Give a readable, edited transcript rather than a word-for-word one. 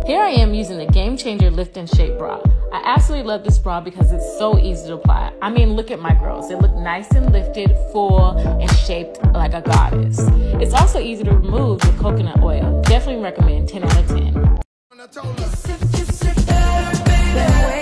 Here I am using the Game Changer Lift and Shape bra. I absolutely love this bra because it's so easy to apply. I mean, look at my girls. They look nice and lifted, full, and shaped like a goddess. It's also easy to remove with coconut oil. Definitely recommend 10 out of 10.